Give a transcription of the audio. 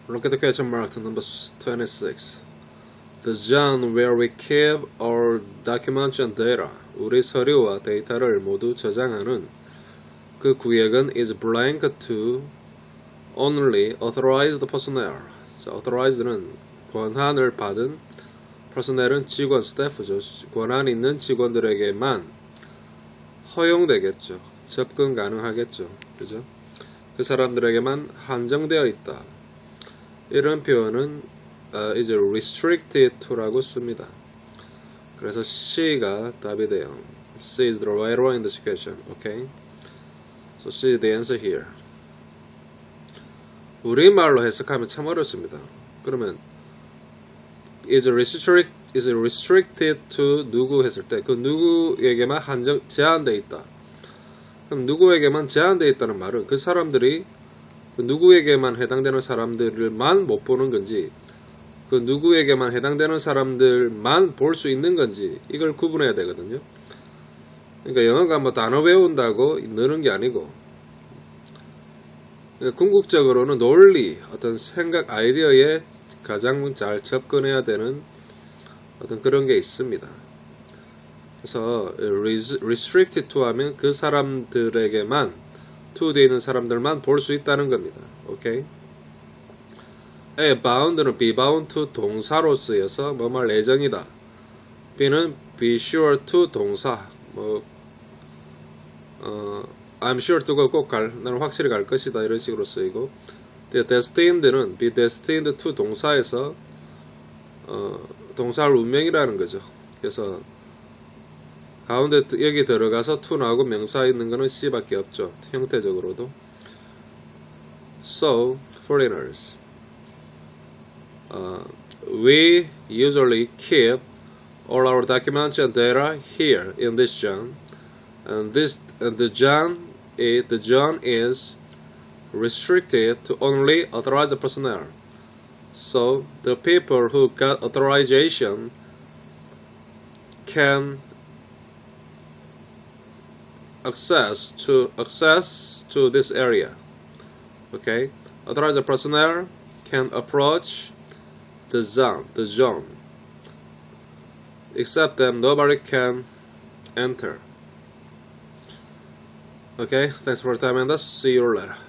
Look at the question mark to number 26. The zone where we keep our documents and data. 우리 서류와 데이터를 모두 저장하는 그 구역은 is blank to only authorized personnel. 자, authorized는 권한을 받은, personnel은 직원, staff죠. 권한 있는 직원들에게만 허용되겠죠. 접근 가능하겠죠. 그죠? 그 사람들에게만 한정되어 있다. 이런 표현은 is restricted to라고 씁니다. 그래서 C가 답이 돼요. C is the right one in this question. Okay? So C is the answer here. 우리말로 해석하면 참 어렵습니다. 그러면 is restricted to 누구 했을 때 그 누구에게만 제한되어 있다. 그럼 누구에게만 제한되어 있다는 말은 그 사람들이 그 누구에게만 해당되는 사람들만 못 보는 건지 그 누구에게만 해당되는 사람들만 볼 수 있는 건지 이걸 구분해야 되거든요. 그러니까 영어가 뭐 단어 외운다고 느는 게 아니고 그러니까 궁극적으로는 논리, 어떤 생각, 아이디어에 가장 잘 접근해야 되는 어떤 그런 게 있습니다. 그래서 restricted to 하면 그 사람들에게만 to 되어 있는 사람들만 볼 수 있다는 겁니다. 오케이? A bound는 be bound to 동사로 쓰여서 뭐뭐 예정이다. B는 be sure to 동사. I'm sure to가 꼭 나는 확실히 갈 것이다 이런 식으로 쓰이고 destined는 be destined to 동사에서 동사를 운명이라는 거죠. 그래서 가운데 여기 들어가서 to 나오고 명사 있는 거는 C밖에 없죠. 형태적으로도. So, foreigners. We usually keep all our documents and data here in this zone. And the zone is restricted to only authorized personnel. So the people who got authorization can access to this area. Okay, authorized personnel can approach the zone. Except them, nobody can enter. Okay, thanks for your time and see you later.